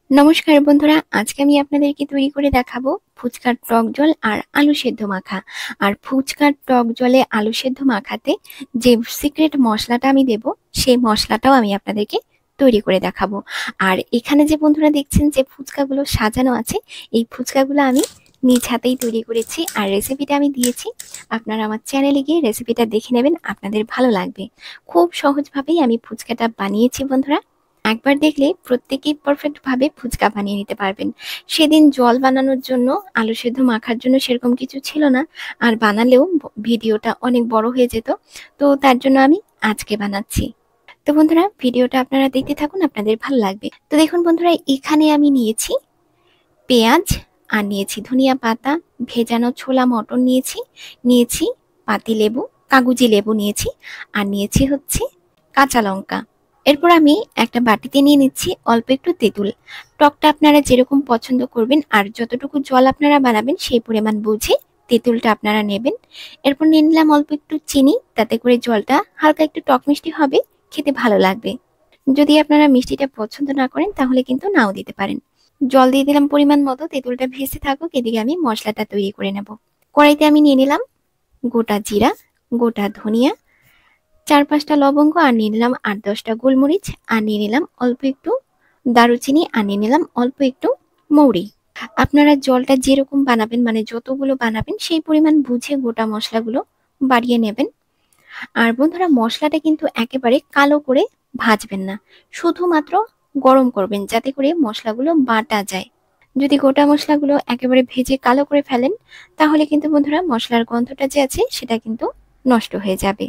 নমস্কার বন্ধুরা, আজকে আমি আপনাদেরকে তৈরি করে দেখাবো ফুচকার টক জল আর আলু সেদ্ধ মাখা। আর ফুচকার টক জলে আলু সেদ্ধ মাখাতে যে সিক্রেট মশলাটা আমি দেব, সেই মশলাটাও আমি আপনাদেরকে তৈরি করে দেখাবো। আর এখানে যে বন্ধুরা দেখছেন যে ফুচকাগুলো সাজানো আছে, এই ফুচকাগুলো আমি নিজ হাতেই তৈরি করেছি আর রেসিপিটা আমি দিয়েছি। আপনারা আমার চ্যানেলে গিয়ে রেসিপিটা দেখে নেবেন, আপনাদের ভালো লাগবে। খুব সহজভাবেই আমি ফুচকাটা বানিয়েছি বন্ধুরা। একবার দেখলে প্রত্যেকেই পারফেক্ট ভাবে ফুচকা বানিয়ে নিতে পারবেন। সেদিন জল বানানোর জন্য, আলু সেদ্ধ মাখার জন্য সেরকম কিছু ছিল না, আর বানালেও ভিডিওটা অনেক বড় হয়ে যেত। তো তার জন্য আমি আজকে বানাচ্ছি। তো বন্ধুরা, ভিডিওটা আপনারা দেখতে থাকুন, আপনাদের ভালো লাগবে। তো দেখুন বন্ধুরা, এখানে আমি নিয়েছি পেঁয়াজ, আর নিয়েছি ধনিয়া পাতা, ভেজানো ছোলা মটর নিয়েছি, নিয়েছি পাতি লেবু, কাগজি লেবু নিয়েছি, আর নিয়েছি হচ্ছে কাঁচা লঙ্কা। এরপর আমি একটা বাটিতে নিয়ে নিচ্ছি অল্প একটু তেঁতুল। টকটা আপনারা যেরকম পছন্দ করবেন আর যতটুকু জল আপনারা বানাবেন সেই পরিমাণ বুঝে তেঁতুলটা আপনারা নেবেন। এরপর নিয়ে নিলাম অল্প একটু চিনি, তাতে করে জলটা হালকা একটু টক মিষ্টি হবে, খেতে ভালো লাগবে। যদি আপনারা মিষ্টিটা পছন্দ না করেন তাহলে কিন্তু নাও দিতে পারেন। জল দিয়ে দিলাম পরিমাণ মতো, তেঁতুলটা ভেসে থাকুক, এদিকে আমি মশলাটা তৈরি করে নেব। কড়াইতে আমি নিয়ে নিলাম গোটা জিরা, গোটা ধনিয়া, 4-5টা লবঙ্গ, আর নিয়ে নিলাম 8-10টা গোলমরিচ, আর নিয়ে নিলাম অল্প একটু দারুচিনি, আর নিয়ে নিলাম অল্প একটু মৌরি। আপনারা জলটা যেরকম বানাবেন, মানে যতগুলো বানাবেন সেই পরিমাণ বুঝে গোটা মশলাগুলো বাড়িয়ে নেবেন। আর বন্ধুরা, মশলাটা কিন্তু একেবারে কালো করে ভাজবেন না, শুধুমাত্র গরম করবেন যাতে করে মশলাগুলো বাটা যায়। যদি গোটা মশলাগুলো একেবারে ভেজে কালো করে ফেলেন তাহলে কিন্তু বন্ধুরা মশলার গন্ধটা যে আছে সেটা কিন্তু নষ্ট হয়ে যাবে।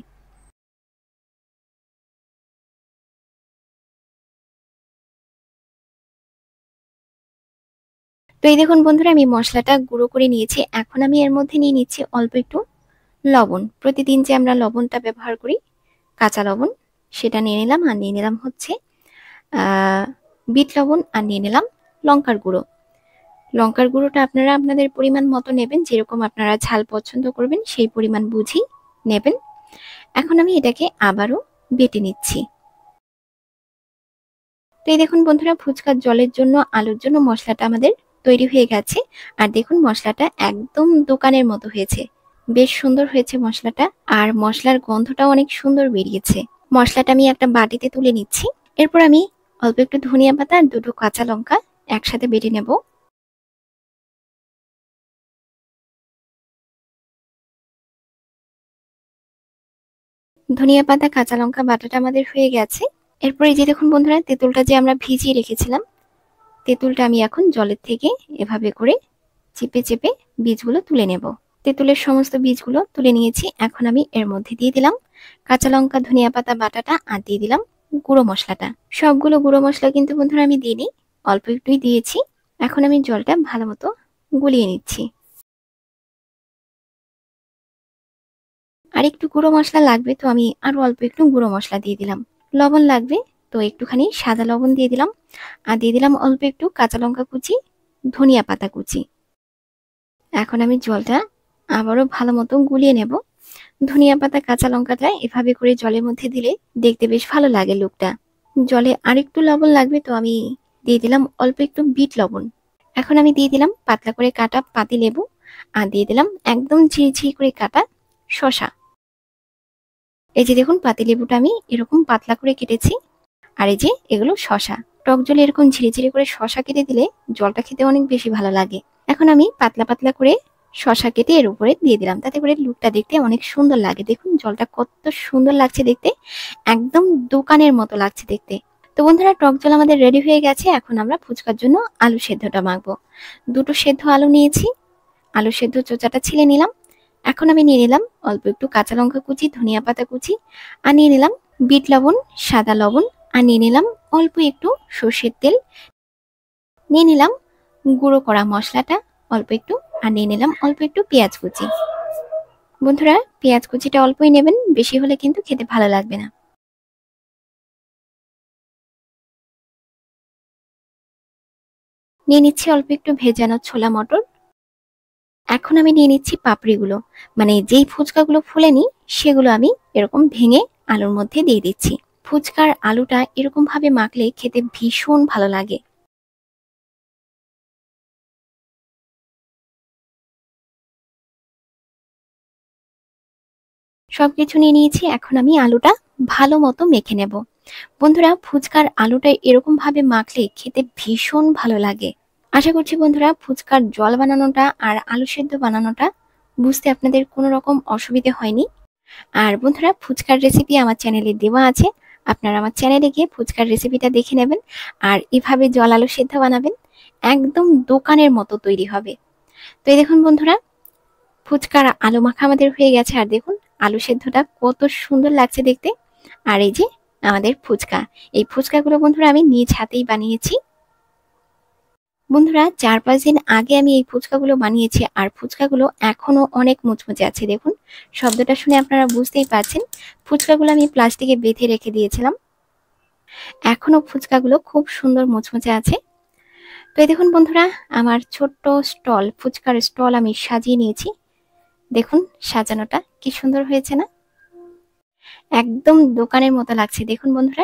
তো এই দেখুন বন্ধুরা, আমি মশলাটা গুঁড়ো করে নিয়েছি। এখন আমি এর মধ্যে নিয়ে নিচ্ছি অল্প একটু লবণ। প্রতিদিন যে আমরা লবণটা ব্যবহার করি, কাঁচা লবণ, সেটা নিয়ে নিলাম। আর নিয়ে নিলাম হচ্ছে বিট লবণ, আর নিয়ে নিলাম লঙ্কার গুঁড়ো। লঙ্কার গুঁড়োটা আপনারা আপনাদের পরিমাণ মতো নেবেন, যেরকম আপনারা ঝাল পছন্দ করবেন সেই পরিমাণ বুঝি নেবেন। এখন আমি এটাকে আবারও বেটে নিচ্ছি। তো এই দেখুন বন্ধুরা, ফুচকার জলের জন্য, আলুর জন্য মশলাটা আমাদের তৈরি হয়ে গেছে। আর দেখুন মশলাটা একদম দোকানের মতো হয়েছে, বেশ সুন্দর হয়েছে মশলাটা। আর মশলার গন্ধটাও অনেক সুন্দর বেরিয়েছে। মশলাটা আমি একটা বাটিতে তুলে নিচ্ছি। এরপর আমি অল্প একটু ধনিয়া পাতা আর দুটো কাঁচা লঙ্কা একসাথে বেটে নেব। ধনিয়া পাতা কাঁচা লঙ্কা বাটাটা আমাদের হয়ে গেছে। এরপর এই যে দেখুন বন্ধুরা, তেঁতুলটা যে আমরা ভিজিয়ে রেখেছিলাম, তেঁতুলটা আমি এখন জলের থেকে এভাবে করে চেপে চেপে বীজগুলো তুলে নেব। তেঁতুলের সমস্ত বীজগুলো তুলে নিয়েছি। এখন আমি এর মধ্যে দিয়ে দিলাম কাঁচা লঙ্কা, ধনিয়া পাতা বাটাটা, আর দিয়ে দিলাম গুঁড়ো মশলাটা। সবগুলো গুঁড়ো মশলা কিন্তু বন্ধুরা আমি দিইনি, অল্প একটুই দিয়েছি। এখন আমি জলটা ভালো মতো গুলিয়ে নিচ্ছি। আর একটু গুঁড়ো মশলা লাগবে, তো আমি আরো অল্প একটু গুঁড়ো মশলা দিয়ে দিলাম। লবণ লাগবে, তো একটুখানি সাদা লবণ দিয়ে দিলাম। আর দিয়ে দিলাম অল্প একটু কাঁচা লঙ্কা কুচি, ধনিয়া পাতা কুচি। এখন আমি জলটা আবারও ভালো মতো গুলিয়ে নেব। ধনিয়া পাতা কাঁচা লঙ্কাটা এভাবে করে জলের মধ্যে দিলে দেখতে বেশ ভালো লাগে লুকটা। জলে আরেকটু লবণ লাগবে, তো আমি দিয়ে দিলাম অল্প একটু বিট লবণ। এখন আমি দিয়ে দিলাম পাতলা করে কাটা পাতি লেবু, আর দিয়ে দিলাম একদম ঝিরিঝিরি করে কাটা শসা। এই যে দেখুন, পাতি লেবুটা আমি এরকম পাতলা করে কেটেছি, আর এই যে এগুলো শসা। টক জলে এরকম ঝিরিঝিরি করে শসা কেটে দিলে জলটা খেতে অনেক বেশি ভালো লাগে। এখন আমি পাতলা পাতলা করে শসা কেটে এর উপরে দিয়ে দিলাম, তাতে করে লুকটা দেখতে অনেক সুন্দর লাগে। দেখুন জলটা কত সুন্দর লাগছে দেখতে, একদম দোকানের মতো লাগছে দেখতে। তো বন্ধুরা, টক জল আমাদের রেডি হয়ে গেছে। এখন আমরা ফুচকার জন্য আলু সেদ্ধটা মাখবো। দুটো সেদ্ধ আলু নিয়েছি, আলু সেদ্ধ চোচাটা ছিলে নিলাম। এখন আমি নিয়ে নিলাম অল্প একটু কাঁচা লঙ্কা কুচি, ধনিয়া পাতা কুচি, আর নিয়ে নিলাম বিট লবণ, সাদা লবণ, আর নিয়ে নিলাম অল্প একটু সর্ষের তেল, নিয়ে নিলাম গুঁড়ো করা মশলাটা অল্প একটু, আর নিয়ে নিলাম অল্প একটু পেঁয়াজ কুচি। বন্ধুরা, পেঁয়াজ কুচিটা অল্পই নেবেন, বেশি হলে কিন্তু খেতে ভালো লাগবে না। নিয়ে নিচ্ছি অল্প একটু ভেজানো ছোলা মটর। এখন আমি নিয়ে নিচ্ছি পাপড়িগুলো, মানে যেই ফুচকাগুলো ফুলেনি সেগুলো আমি এরকম ভেঙে আলুর মধ্যে দিয়ে দিচ্ছি। ফুচকার আলুটা এরকম ভাবে মাখলে খেতে ভীষণ ভালো লাগে। সবকিছু নিয়ে নিয়েছি, এখন আমি আলুটা ভালো মতো মেখে নেব। বন্ধুরা, ফুচকার আলুটা এরকম ভাবে মাখলে খেতে ভীষণ ভালো লাগে। আশা করছি বন্ধুরা ফুচকার জল বানানোটা আর আলু সেদ্ধ বানানোটা বুঝতে আপনাদের কোনো রকম অসুবিধে হয়নি। আর বন্ধুরা, ফুচকার রেসিপি আমার চ্যানেলে দেওয়া আছে, আপনারা আমার চ্যানেলে গিয়ে ফুচকার রেসিপিটা দেখে নেবেন। আর এভাবে জল আলু সেদ্ধ বানাবেন, একদম দোকানের মতো তৈরি হবে। তো এই দেখুন বন্ধুরা, ফুচকার আলু মাখা আমাদের হয়ে গেছে। আর দেখুন আলু সেদ্ধটা কত সুন্দর লাগছে দেখতে। আর এই যে আমাদের ফুচকা, এই ফুচকাগুলো বন্ধুরা আমি নিজ হাতেই বানিয়েছি। বন্ধুরা, 4-5 দিন আগে আমি এই ফুচকাগুলো বানিয়েছি, আর ফুচকাগুলো এখনো অনেক মুচমুচে আছে। দেখুন শব্দটা শুনে আপনারা বুঝতেই পারছেন, ফুচকাগুলো আমি প্লাস্টিকে বেঁধে রেখে দিয়েছিলাম, এখনো ফুচকাগুলো খুব সুন্দর মুচমুচে আছে। তো এই দেখুন বন্ধুরা, আমার ছোট্ট স্টল, ফুচকার স্টল আমি সাজিয়ে নিয়েছি। দেখুন সাজানোটা কি সুন্দর হয়েছে না, একদম দোকানের মতো লাগছে। দেখুন বন্ধুরা,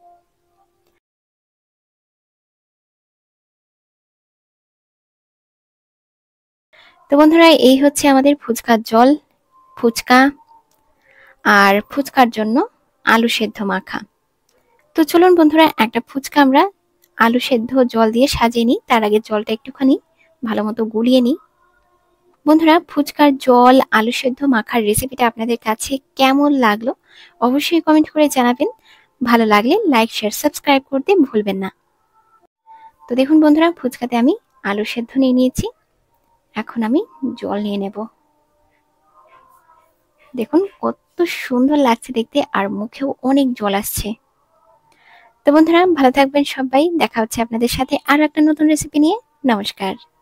তো বন্ধুরা এই হচ্ছে আমাদের ফুচকার জল, ফুচকা আর ফুচকার জন্য আলু সেদ্ধ মাখা। তো চলুন বন্ধুরা, একটা ফুচকা আমরা আলু সেদ্ধ জল দিয়ে সাজিয়ে নিই। তার আগে জলটা একটুখানি ভালো মতো গুলিয়ে নিই। বন্ধুরা, ফুচকার জল আলু সেদ্ধ মাখার রেসিপিটা আপনাদের কাছে কেমন লাগলো অবশ্যই কমেন্ট করে জানাবেন। ভালো লাগলে লাইক, শেয়ার, সাবস্ক্রাইব করতে ভুলবেন না। তো দেখুন বন্ধুরা, ফুচকাতে আমি আলু সেদ্ধ নিয়ে নিয়েছি, এখন আমি জল নিয়ে নেব। দেখুন কত সুন্দর লাগছে দেখতে, আর মুখেও অনেক জল আসছে। তো বন্ধুরা ভালো থাকবেন সবাই, দেখা হচ্ছে আপনাদের সাথে আরো একটা নতুন রেসিপি নিয়ে। নমস্কার।